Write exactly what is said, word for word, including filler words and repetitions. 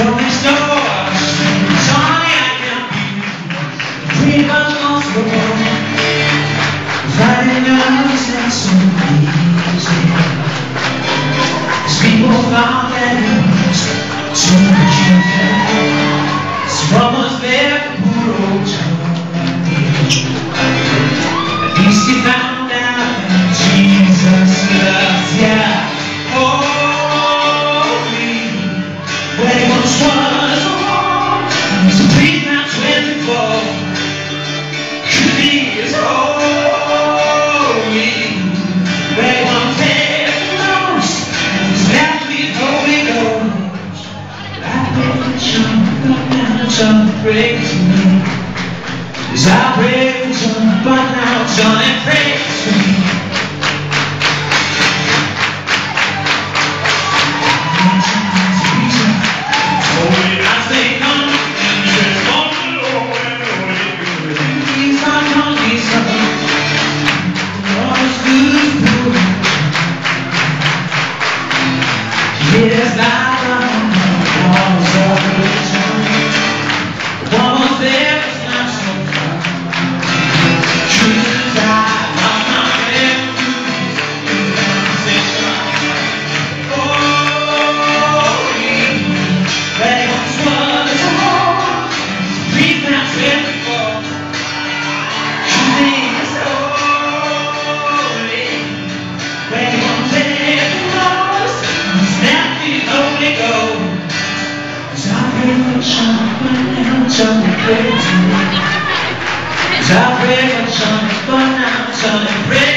Girl next door, sorry I can't be. Dream about lost the world. Fighting us and so easy. As people found that it was too much of that. Someone's there for poor old Tony. At least he found out that Jesus loves ya. When he once was alone, so please not twenty-four, 'cause he is holy. When he once had lost, and was left with Holy Ghost. I pray for John, but now John prays for me. As I pray for John, but now John prays for me. Yes, I know all was over the time. What was there was not so far. Truth is I lost my refuge in the conversation. Holy, where he once was alone, breathe now twenty-four. Truth is holy, where he once had lost. Holy Ghost, as I pray for John, but now John prays for me. As I pray for John, but now John prays.